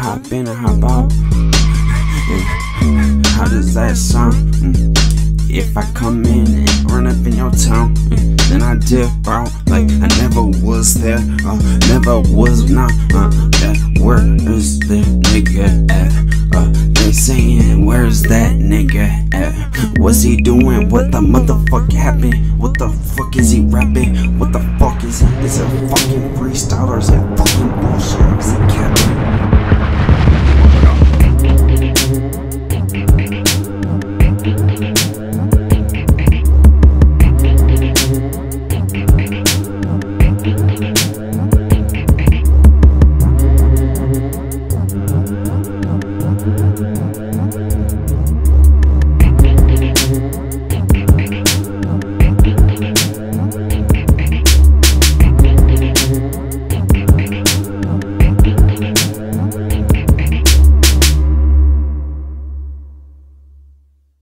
hop in and hop out. How does that sound? If I come in and run up in your town, then I dip out like I never was there, never was not. Where is the nigga at? They saying, where's that nigga at? What's he doing? What the motherfuck happened? What the fuck is he rapping? What the fuck is he? Is it fucking freestyle or is it fucking bullshit? Is it capping?